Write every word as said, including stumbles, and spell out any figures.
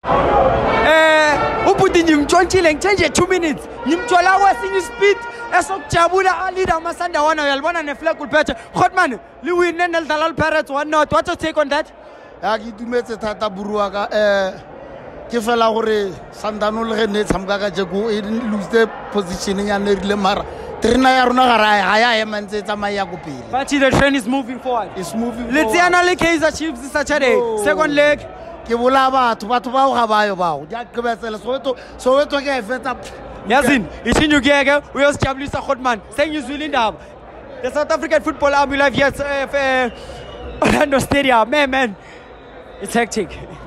Eh, ubuthi ngimtshontshile ngichange two minutes. Ngimthola wesinye speed esokujabula alida amasandawana uyalibona neflag ulphethe. Khotman, liwin nelidlala Pirates one not. What's your take on that? Ya ke dumetse thata burua ka eh ke fela gore Sundowns le gene tshamka ka jeko e lose the position ya nerile mara trena ya rona ga ra ya ya emantse tsamaya go pele. But the train is moving forward. It's moving forward. Let's see another Kaizer Chiefs this Saturday. Second leg. Ke bola batho batho ba ga bayo bao. Di a qebetsela Soweto Soweto ke e fetsa. Yazin, ishinyukeke uyosijabulisa Khotman. Sengizwile indaba. The South African Football Army live here at uh, Orlando Stadium. Man, man. It's hectic.